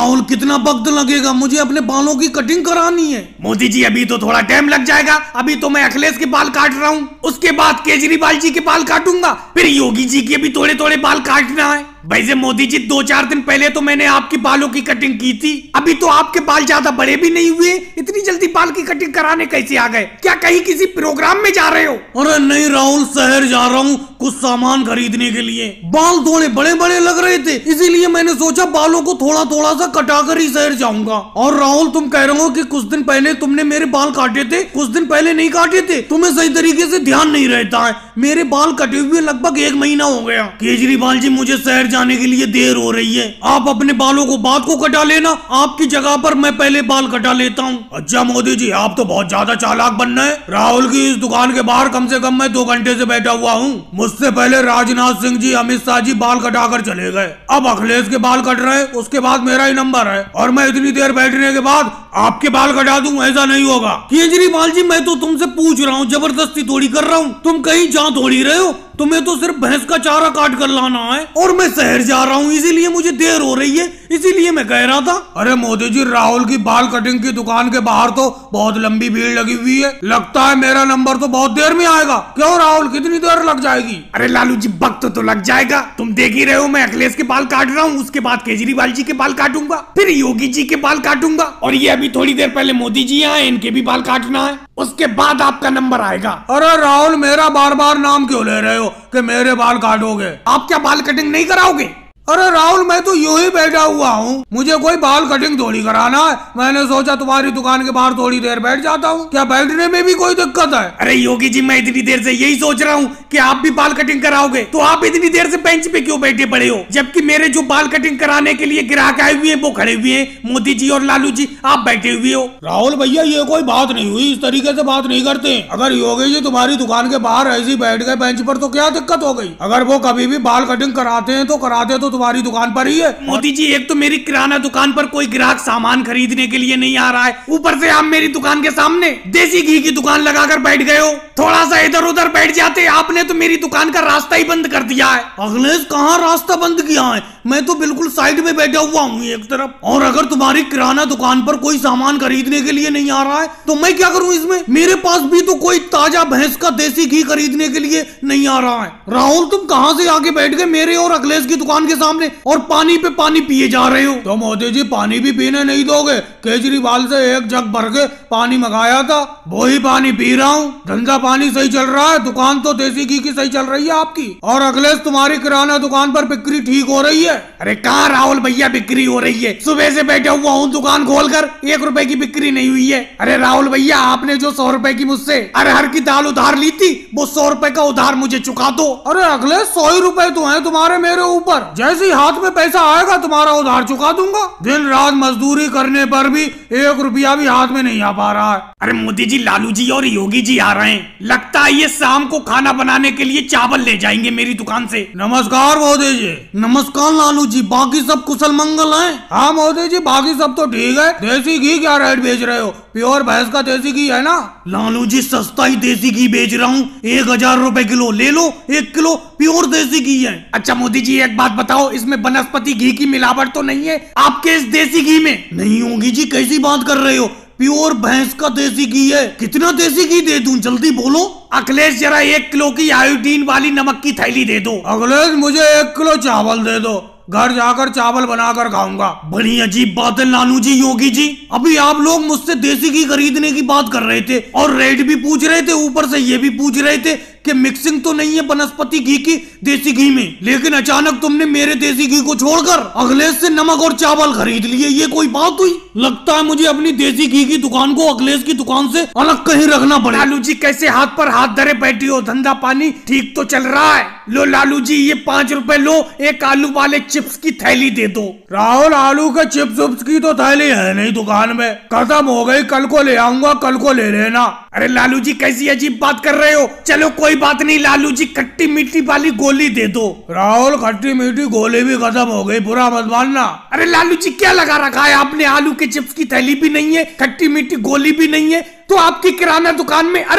राहुल कितना वक्त लगेगा? मुझे अपने बालों की कटिंग करानी है। मोदी जी अभी तो थोड़ा टाइम लग जाएगा, अभी तो मैं अखिलेश के बाल काट रहा हूँ, उसके बाद केजरीवाल जी के बाल काटूंगा, फिर योगी जी के भी थोड़े थोड़े बाल काटना है। वैसे मोदी जी 2-4 दिन पहले तो मैंने आपकी बालों की कटिंग की थी, अभी तो आपके बाल ज्यादा बड़े भी नहीं हुए, इतनी जल्दी बाल की कटिंग कराने कैसे आ गए? क्या कहीं किसी प्रोग्राम में जा रहे हो? अरे नहीं राहुल, शहर जा रहा हूँ कुछ सामान खरीदने के लिए। बाल थोड़े बड़े बड़े लग रहे थे, इसीलिए मैंने सोचा बालों को थोड़ा थोड़ा सा कटाकर ही शहर जाऊंगा। और राहुल तुम कह रहे हो कि कुछ दिन पहले तुमने मेरे बाल काटे थे, कुछ दिन पहले नहीं काटे थे, तुम्हें सही तरीके से ध्यान नहीं रहता है। मेरे बाल कटे हुए लगभग 1 महीना हो गया। केजरीवाल जी मुझे शहर जाने के लिए देर हो रही है, आप अपने बालों को बाद को कटा लेना, आपकी जगह पर मैं पहले बाल कटा लेता हूँ। अच्छा मोदी जी, आप तो बहुत ज्यादा चालाक बन रहे हैं। राहुल की इस दुकान के बाहर कम से कम मैं 2 घंटे से बैठा हुआ हूँ। मुझसे पहले राजनाथ सिंह जी, अमित शाह जी बाल कटाकर चले गए, अब अखिलेश के बाल कट रहे हैं, उसके बाद मेरा ही नंबर है, और मैं इतनी देर बैठने के बाद आपके बाल कटा दूं, ऐसा नहीं होगा। केजरीवाल जी मैं तो तुमसे पूछ रहा हूँ, जबरदस्ती थोड़ी कर रहा हूँ, तुम कहीं जा थोड़ी रहे हो, तुम्हें तो सिर्फ भैंस का चारा काट कर लाना है, और मैं शहर जा रहा हूँ, इसीलिए मुझे देर हो रही है, इसीलिए मैं कह रहा था। अरे मोदी जी, राहुल की बाल कटिंग की दुकान के बाहर तो बहुत लंबी भीड़ लगी हुई है, लगता है मेरा नंबर तो बहुत देर में आएगा। क्यों राहुल, कितनी देर लग जाएगी? अरे लालू जी, वक्त तो लग जाएगा, तुम देख ही रहे हो, मैं अखिलेश के बाल काट रहा हूँ, उसके बाद केजरीवाल जी के बाल काटूंगा, फिर योगी जी के बाल काटूंगा, और ये अभी थोड़ी देर पहले मोदी जी आए, इनके भी बाल काटना है, उसके बाद आपका नंबर आएगा। अरे राहुल, मेरा बार बार नाम क्यों ले रहे हो कि मेरे बाल काटोगे? आप क्या बाल कटिंग नहीं कराओगे? अरे राहुल, मैं तो यूं ही बैठा हुआ हूँ, मुझे कोई बाल कटिंग थोड़ी कराना है, मैंने सोचा तुम्हारी दुकान के बाहर थोड़ी देर बैठ जाता हूँ, क्या बैठने में भी कोई दिक्कत है? अरे योगी जी, मैं इतनी देर से यही सोच रहा हूँ कि आप भी बाल कटिंग कराओगे, तो आप इतनी देर से बेंच पे क्यों बैठे पड़े हो, जबकि मेरे जो बाल कटिंग कराने के लिए ग्राहक आए हुए हैं वो खड़े हुए हैं, मोदी जी और लालू जी आप बैठे हुए हो। राहुल भैया, ये कोई बात नहीं हुई, इस तरीके से बात नहीं करते। अगर योगी जी तुम्हारी दुकान के बाहर ऐसे बैठ गए बेंच पर तो क्या दिक्कत हो गई? अगर वो कभी भी बाल कटिंग कराते हैं तो कराते तो तुम्हारी दुकान पर ही है। मोदी जी, एक तो मेरी किराना दुकान पर कोई ग्राहक सामान खरीदने के लिए नहीं आ रहा है, ऊपर से आप मेरी दुकान के सामने देसी घी की दुकान लगाकर बैठ गए हो, थोड़ा सा इधर उधर बैठ जाते, आपने तो मेरी दुकान का रास्ता ही बंद कर दिया है। अखिलेश, कहाँ रास्ता बंद किया है? मैं तो बिल्कुल साइड में बैठा हुआ हूँ एक तरफ, और अगर तुम्हारी किराना दुकान पर कोई सामान खरीदने के लिए नहीं आ रहा है तो मैं क्या करूँ इसमें? मेरे पास भी तो कोई ताजा भैंस का देसी घी खरीदने के लिए नहीं आ रहा है। राहुल, तुम कहाँ से आके बैठ गए मेरे और अखिलेश की दुकान के सामने, और पानी पे पानी पिए जा रहे हो? तो मोदी जी, पानी भी पीने नहीं दोगे? केजरीवाल से 1 जग भर के पानी मंगाया था, वो ही पानी पी रहा हूँ। धंधा पानी सही चल रहा है, दुकान तो देसी घी की सही चल रही है आपकी, और अखिलेश तुम्हारी किराना दुकान पर बिक्री ठीक हो रही है। अरे कहाँ राहुल भैया बिक्री हो रही है, सुबह से बैठा हुआ हूँ दुकान खोलकर, 1 रुपए की बिक्री नहीं हुई है। अरे राहुल भैया, आपने जो 100 रुपए की मुझसे अरहर की दाल उधार ली थी, वो 100 रुपए का उधार मुझे चुका दो। अरे अखिलेश, 100 रुपए तो है तुम्हारे मेरे ऊपर, जैसे ही हाथ में पैसा आएगा तुम्हारा उधार चुका दूंगा। दिन रात मजदूरी करने पर भी 1 रुपया भी हाथ में नहीं आ पा रहा है। अरे मोदी जी, लालू जी और योगी जी आ रहे हैं, लगता है ये शाम को खाना बनाने के लिए चावल ले जाएंगे मेरी दुकान से। नमस्कार मोदी जी। नमस्कार लालू जी, बाकी सब कुशल मंगल हैं? हाँ मोदी जी, बाकी सब तो ठीक है। देसी घी क्या रेट बेच रहे हो? प्योर भैंस का देसी घी है ना? लालू जी, सस्ता ही देसी घी बेच रहा हूँ, 1000 रुपए किलो ले लो, 1 किलो प्योर देसी घी है। अच्छा मोदी जी, एक बात बताओ, इसमें वनस्पति घी की मिलावट तो नहीं है आपके इस देसी घी में? नहीं होगी जी, कैसी बात कर रहे हो, प्योर भैंस का देसी घी है। कितना देसी घी दे दूं, जल्दी बोलो। अखिलेश, जरा 1 किलो की आयोडीन वाली नमक की थैली दे दो। अखिलेश, मुझे 1 किलो चावल दे दो, घर जाकर चावल बनाकर खाऊंगा। बड़ी अजीब बात है लालू जी, योगी जी, अभी आप लोग मुझसे देसी घी खरीदने की बात कर रहे थे और रेट भी पूछ रहे थे, ऊपर से ये भी पूछ रहे थे कि मिक्सिंग तो नहीं है वनस्पति घी की देसी घी में, लेकिन अचानक तुमने मेरे देसी घी को छोड़कर अखिलेश से नमक और चावल खरीद लिए। ये कोई बात हुई? लगता है मुझे अपनी देसी घी की दुकान को अखिलेश की दुकान से अलग कहीं रखना पड़े। लालू जी, कैसे हाथ पर हाथ धरे बैठी हो? धंधा पानी ठीक तो चल रहा है? लो लालू जी, ये 5 रुपए लो, एक आलू वाले चिप्स की थैली दे दो। राहुल, आलू के चिप्स की तो थैली है नहीं दुकान में, खत्म हो गई, कल को ले आऊंगा, कल को ले लेना। अरे लालू जी, कैसी अजीब बात कर रहे हो? चलो कोई बात नहीं लालू जी, खट्टी मीठी वाली गोली दे दो। राहुल, खट्टी मीठी गोली भी खत्म हो गई, बुरा मत मानना। अरे लालू जी, क्या लगा रखा है आपने? आलू के चिप्स की थैली भी नहीं है, खट्टी मीठी गोली भी नहीं है, तो आपकी किराना दुकान में, अरे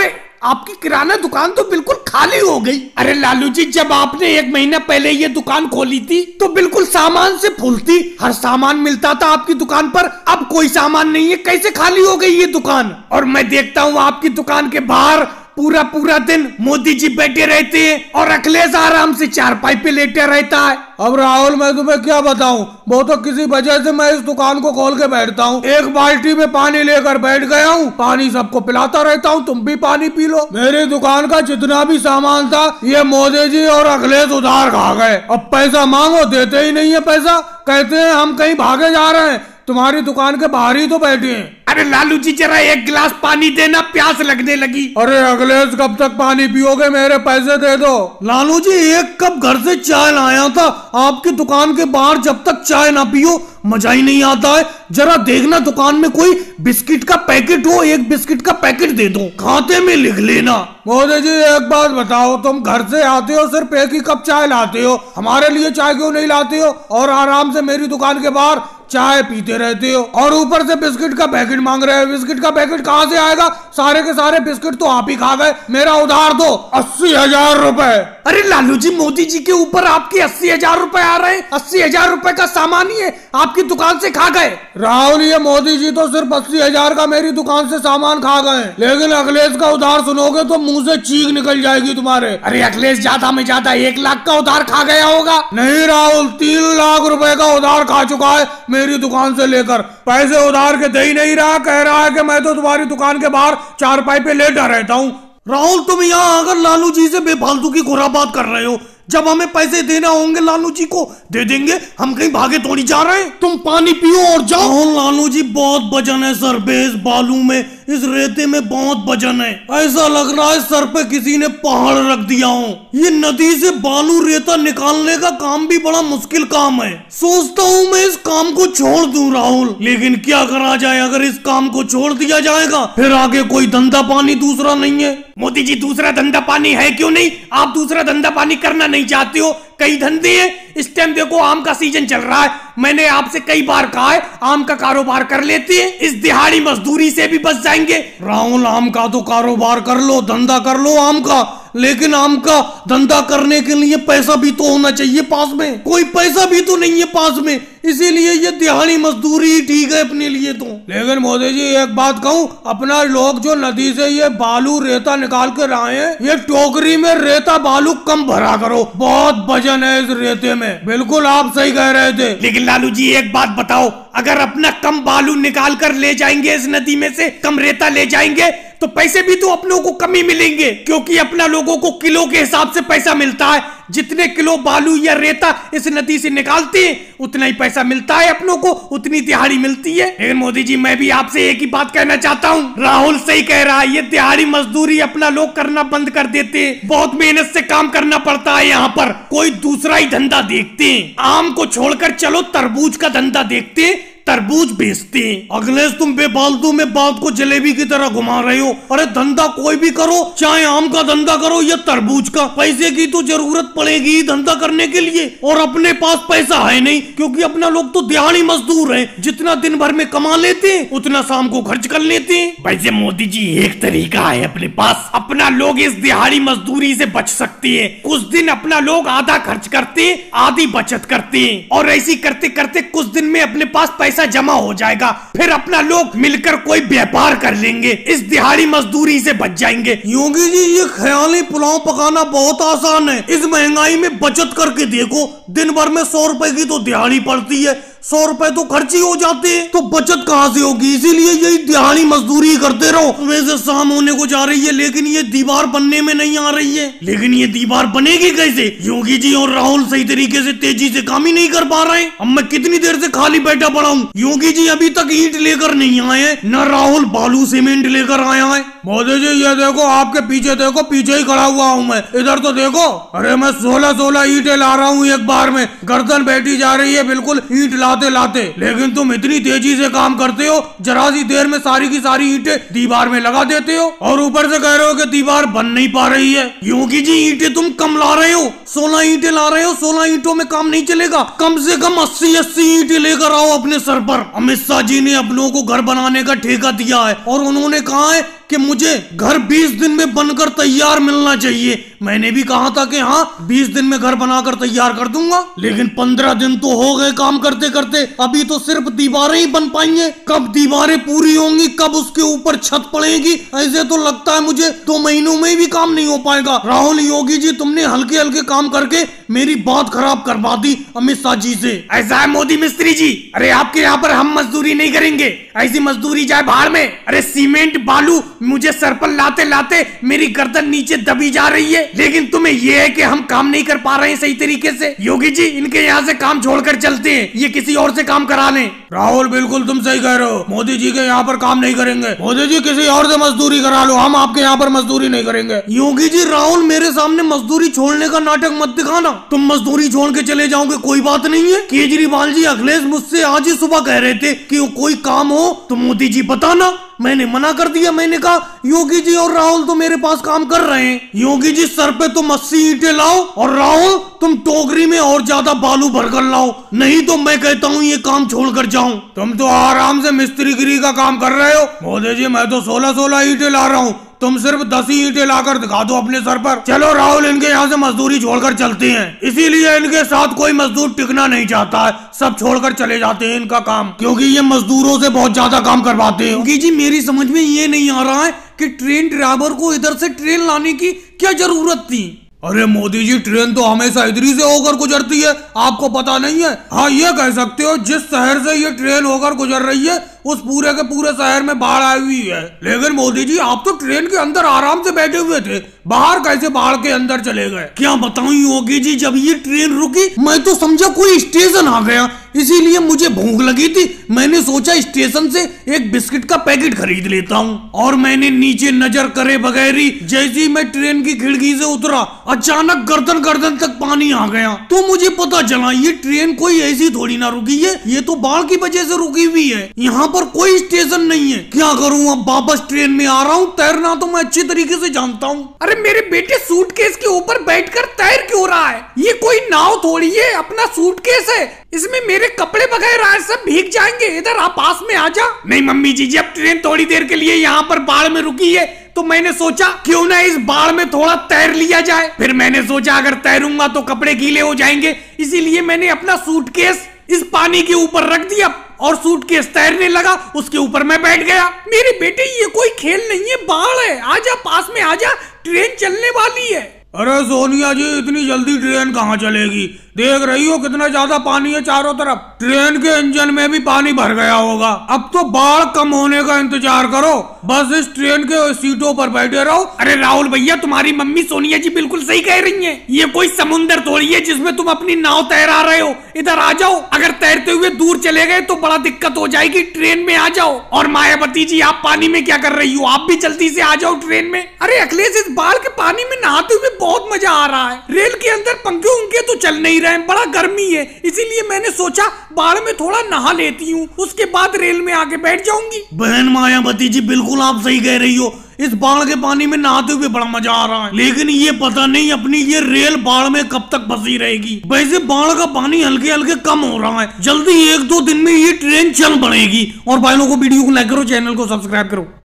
आपकी किराना दुकान तो बिल्कुल खाली हो गई। अरे लालू जी, जब आपने 1 महीना पहले ये दुकान खोली थी तो बिल्कुल सामान से फुल थी, हर सामान मिलता था आपकी दुकान पर। अब कोई सामान नहीं है, कैसे खाली हो गई ये दुकान? और मैं देखता हूँ आपकी दुकान के बाहर पूरा पूरा दिन मोदी जी बैठे रहते हैं और अखिलेश आराम से चारपाई पे लेटे रहता है। अब राहुल, मैं तुम्हें क्या बताऊं, वो तो किसी वजह से मैं इस दुकान को खोल के बैठता हूँ। एक बाल्टी में पानी लेकर बैठ गया हूँ, पानी सबको पिलाता रहता हूँ, तुम भी पानी पी लो। मेरी दुकान का जितना भी सामान था ये मोदी जी और अखिलेश उधार खा गए। अब पैसा मांगो, देते ही नहीं है पैसा, कहते हैं हम कहीं भागे जा रहे हैं, तुम्हारी दुकान के बाहर ही तो बैठे हैं। अरे लालू जी, जरा 1 गिलास पानी देना, प्यास लगने लगी। अरे अखिलेश, कब तक पानी पियोगे, मेरे पैसे दे दो। लालू जी, 1 कप घर से चाय लाया था, आपकी दुकान के बाहर जब तक चाय ना पियो मजा ही नहीं आता है। जरा देखना दुकान में कोई बिस्किट का पैकेट हो, 1 बिस्किट का पैकेट दे दो, खाते में लिख लेना। मोदी जी, एक बात बताओ, तुम घर से आते हो सिर्फ 1 ही कप चाय लाते हो, हमारे लिए चाय क्यों नहीं लाते हो? और आराम से मेरी दुकान के बाहर चाय पीते रहते हो और ऊपर से बिस्किट का पैकेट मांग रहे हो। बिस्किट का पैकेट कहाँ से आएगा? सारे के सारे बिस्किट तो आप ही खा गए। मेरा उधार दो 80,000 रुपए। अरे लालू जी, मोदी जी के ऊपर आपके 80,000 रुपए आ रहे हैं। 80,000 रुपए का सामान ही है आपकी दुकान से खा गए। राहुल, ये मोदी जी तो सिर्फ 80,000 का मेरी दुकान से सामान खा गए, लेकिन अखिलेश का उधार सुनोगे तो मुंह से चीख निकल जाएगी तुम्हारे। अरे अखिलेश ज्यादा में ज्यादा 1 लाख का उधार खा गया होगा। नहीं राहुल, 3 लाख रुपए का उधार खा चुका है मेरी दुकान से लेकर। पैसे उधार के दे ही नहीं रहा, कह रहा है कि मैं तो तुम्हारी दुकान के बाहर चारपाई पे लेटा रहता हूँ। राहुल, तुम यहाँ आकर लालू जी से बेफालतू की खुराबात कर रहे हो। जब हमें पैसे देना होंगे लालू जी को दे देंगे, हम कहीं भागे थोड़ी जा रहे हैं। तुम पानी पियो और जाओ। लालू जी, बहुत वजन है सर पे, इस बालू में, इस रेते में बहुत वजन है। ऐसा लग रहा है सर पे किसी ने पहाड़ रख दिया हो। ये नदी से बालू रेता निकालने का काम भी बड़ा मुश्किल काम है। सोचता हूँ मैं इस काम को छोड़ दूं राहुल, लेकिन क्या करा जाए, अगर इस काम को छोड़ दिया जाएगा फिर आगे कोई धंधा पानी दूसरा नहीं है। मोदी जी, दूसरा धंधा पानी है क्यों नहीं? आप दूसरा धंधा पानी करना नहीं चाहते हो? कई धंधे हैं। इस टाइम देखो आम का सीजन चल रहा है, मैंने आपसे कई बार कहा है आम का कारोबार कर लेते हैं, इस दिहाड़ी मजदूरी से भी बच जाएंगे। राहुल, आम का तो कारोबार कर लो, धंधा कर लो आम का, लेकिन आम का धंधा करने के लिए पैसा भी तो होना चाहिए पास में। कोई पैसा भी तो नहीं है पास में, इसीलिए ये दिहाड़ी मजदूरी ठीक है अपने लिए तो। लेकिन मोदी जी, एक बात कहूँ, अपना लोग जो नदी से ये बालू रेता निकाल कर आए हैं, ये टोकरी में रेता बालू कम भरा करो, बहुत वजन है इस रेते में। बिल्कुल आप सही कह रहे थे। लेकिन लालू जी, एक बात बताओ, अगर अपना कम बालू निकाल कर ले जाएंगे इस नदी में से, कम रेता ले जाएंगे, तो पैसे भी तो अपनों को कम ही मिलेंगे, क्योंकि अपना लोगों को किलो के हिसाब से पैसा मिलता है। जितने किलो बालू या रेता इस नदी से निकालते हैं उतना ही पैसा मिलता है अपनों को, उतनी दिहाड़ी मिलती है। लेकिन मोदी जी, मैं भी आपसे एक ही बात कहना चाहता हूँ, राहुल सही कह रहा है, ये दिहाड़ी मजदूरी अपना लोग करना बंद कर देते हैं, बहुत मेहनत से काम करना पड़ता है यहाँ पर। कोई दूसरा ही धंधा देखते हैं, आम को छोड़कर चलो तरबूज का धंधा देखते हैं, तरबूज बेचते हैं। अखिलेश, तुम बेफालतू में बात को जलेबी की तरह घुमा रहे हो। अरे धंधा कोई भी करो, चाहे आम का धंधा करो या तरबूज का, पैसे की तो जरूरत पड़ेगी धंधा करने के लिए, और अपने पास पैसा है नहीं, क्योंकि अपना लोग तो दिहाड़ी मजदूर हैं, जितना दिन भर में कमा लेते हैं उतना शाम को खर्च कर लेते हैं। वैसे मोदी जी, एक तरीका है अपने पास, अपना लोग इस दिहाड़ी मजदूरी से बच सकते हैं। कुछ दिन अपना लोग आधा खर्च करते हैं, आधी बचत करते हैं, और ऐसी करते करते कुछ दिन में अपने पास पैसा जमा हो जाएगा, फिर अपना लोग मिलकर कोई व्यापार कर लेंगे, इस दिहाड़ी मजदूरी से बच जाएंगे। योगी जी, ये ख्याली पुलाव पकाना बहुत आसान है। इस महंगाई में बचत करके देखो, दिन भर में 100 रुपए की तो दिहाड़ी पड़ती है, 100 रुपए तो खर्च ही हो जाते हैं, तो बचत कहाँ से होगी? इसीलिए यही दिहाड़ी मजदूरी करते रहो। वैसे शाम होने को जा रही है, लेकिन ये दीवार बनने में नहीं आ रही है। लेकिन ये दीवार बनेगी कैसे? योगी जी और राहुल सही तरीके से तेजी से काम ही नहीं कर पा रहे हैं। अब मैं कितनी देर से खाली बैठा पड़ा हूँ। योगी जी अभी तक ईंट लेकर नहीं आए हैं, न राहुल बालू सीमेंट लेकर आया है। मोदी जी, ये देखो आपके पीछे देखो, पीछे ही खड़ा हुआ हूँ मैं, इधर तो देखो। अरे मैं 16 ईंटें ला रहा हूँ एक बार में, गर्दन बैठी जा रही है बिल्कुल ईंट लाते लाते। लेकिन तुम इतनी तेजी से काम करते हो, जरा सी देर में सारी की सारी ईंटें दीवार में लगा देते हो, और ऊपर से कह रहे हो कि दीवार बन नहीं पा रही है। योगी जी, ईंटें तुम कम ला रहे हो, 16 ईंटें ला रहे हो, 16 ईंटों में काम नहीं चलेगा। कम से कम 80 ईंटें लेकर आओ अपने सर पर। अमित शाह जी ने अपनों को घर बनाने का ठेका दिया है, और उन्होंने कहा है कि मुझे घर 20 दिन में बनकर तैयार मिलना चाहिए। मैंने भी कहा था कि हाँ 20 दिन में घर बनाकर तैयार कर दूंगा, लेकिन 15 दिन तो हो गए काम करते करते, अभी तो सिर्फ दीवारें ही बन पाई हैं। कब दीवारें पूरी होंगी, कब उसके ऊपर छत पड़ेगी, ऐसे तो लगता है मुझे 2 महीनों में भी काम नहीं हो पाएगा। राहुल योगी जी, तुमने हल्के हल्के काम करके मेरी बात खराब करवा दी अमित शाह जी से। ऐसा है मोदी मिस्त्री जी, अरे आपके यहाँ पर हम मजदूरी नहीं करेंगे, ऐसी मजदूरी जाए बाहर में। अरे सीमेंट बालू मुझे सर पर लाते लाते मेरी गर्दन नीचे दबी जा रही है, लेकिन तुम्हें यह है कि हम काम नहीं कर पा रहे हैं सही तरीके से। योगी जी, इनके यहाँ से काम छोड़कर चलते हैं, ये किसी और से काम करा लें। राहुल बिल्कुल तुम सही कह रहे हो, मोदी जी के यहाँ पर काम नहीं करेंगे। मोदी जी किसी और से मजदूरी करा लो, हम आपके यहाँ पर मजदूरी नहीं करेंगे। योगी जी, राहुल मेरे सामने मजदूरी छोड़ने का नाटक मत दिखाना। तुम मजदूरी छोड़ के चले जाओगे कोई बात नहीं है। केजरीवाल जी, अखिलेश मुझसे आज ही सुबह कह रहे थे कि कोई काम हो तो मोदी जी बताना। मैंने मना कर दिया। मैंने कहा योगी जी और राहुल तो मेरे पास काम कर रहे हैं। योगी जी, सर पे तुम 80 ईंटें लाओ और राहुल तुम टोकरी में और ज्यादा बालू भरकर लाओ, नहीं तो मैं कहता हूँ ये काम छोड़कर जाऊं। तुम तो आराम से मिस्त्रीगिरी का काम कर रहे हो। मोदी जी, मैं तो 16 ईंटें ला रहा हूँ, तुम सिर्फ 10 ही ईंटें लाकर दिखा दो अपने सर पर। चलो राहुल, इनके यहाँ से मजदूरी छोड़कर चलते हैं। इसीलिए इनके साथ कोई मजदूर टिकना नहीं चाहता है, सब छोड़कर चले जाते हैं इनका काम, क्योंकि ये मजदूरों से बहुत ज्यादा काम करवाते हैं। योगी जी, मेरी समझ में ये नहीं आ रहा है कि ट्रेन ड्राइवर को इधर से ट्रेन लाने की क्या जरूरत थी। अरे मोदी जी, ट्रेन तो हमेशा इधर ही से होकर गुजरती है, आपको पता नहीं है? हाँ, ये कह सकते हो जिस शहर से ये ट्रेन होकर गुजर रही है उस पूरे के पूरे शहर में बाढ़ आई हुई है। लेकिन मोदी जी, आप तो ट्रेन के अंदर आराम से बैठे हुए थे, बाहर कैसे बाढ़ के अंदर चले गए? क्या बताऊं योगी जी, जब ये ट्रेन रुकी मैं तो समझा कोई स्टेशन आ गया, इसीलिए मुझे भूख लगी थी। मैंने सोचा स्टेशन से एक बिस्किट का पैकेट खरीद लेता हूँ, और मैंने नीचे नजर करे बगैर ही जैसे ही मैं ट्रेन की खिड़की से उतरा, अचानक गर्दन गर्दन तक पानी आ गया। तो मुझे पता चला ये ट्रेन कोई ऐसी थोड़ी ना रुकी है, ये तो बाढ़ की वजह से रुकी हुई है। यहाँ पर कोई स्टेशन नहीं है। क्या करूँ, अब वापस ट्रेन में आ रहा हूँ। तैरना तो मैं अच्छी तरीके से जानता हूँ। अरे मेरे बेटे, सूटकेस के ऊपर बैठकर तैर क्यों रहा है? ये कोई नाव थोड़ी है, अपना सूटकेस है, इसमें मेरे कपड़े वगैरह सब भीग जाएंगे। इधर आप पास में आ जा। नहीं मम्मी जी, जब ट्रेन थोड़ी देर के लिए यहाँ पर बाढ़ में रुकी है तो मैंने सोचा क्यों ना इस बाढ़ में थोड़ा तैर लिया जाए। फिर मैंने सोचा अगर तैरूंगा तो कपड़े गीले हो जाएंगे, इसीलिए मैंने अपना सूटकेस इस पानी के ऊपर रख दिया और सूटकेस तैरने लगा, उसके ऊपर मैं बैठ गया। मेरे बेटे, ये कोई खेल नहीं है, बाढ़ है, आजा पास में आजा, ट्रेन चलने वाली है। अरे सोनिया जी, इतनी जल्दी ट्रेन कहाँ चलेगी? देख रही हो कितना ज्यादा पानी है चारों तरफ। ट्रेन के इंजन में भी पानी भर गया होगा। अब तो बाढ़ कम होने का इंतजार करो, बस इस ट्रेन के सीटों पर बैठे रहो। अरे राहुल भैया, तुम्हारी मम्मी सोनिया जी बिल्कुल सही कह रही हैं। ये कोई समुंदर थोड़ी है जिसमें तुम अपनी नाव तैरा रहे हो। इधर आ जाओ, अगर तैरते हुए दूर चले गए तो बड़ा दिक्कत हो जाएगी। ट्रेन में आ जाओ। और मायावती जी, आप पानी में क्या कर रही हो? आप भी जल्दी से आ जाओ ट्रेन में। अरे अखिलेश, इस बाढ़ के पानी में नहाते हुए बहुत मजा आ रहा है। रेल के अंदर पंखे उनके तो चल नहीं रहे, बड़ा गर्मी है, इसीलिए मैंने सोचा बाढ़ में थोड़ा नहा लेती हूँ, उसके बाद रेल में आके बैठ जाऊंगी। बहन मायावती जी, बिल्कुल आप सही कह रही हो। इस बाढ़ के पानी में नहाते हुए बड़ा मजा आ रहा है, लेकिन ये पता नहीं अपनी ये रेल बाढ़ में कब तक फंसी रहेगी। वैसे बाढ़ का पानी हल्के हल्के कम हो रहा है, जल्दी 1-2 दिन में ये ट्रेन चल पड़ेगी। और भाई लोगों को वीडियो को लाइक करो, चैनल को सब्सक्राइब करो।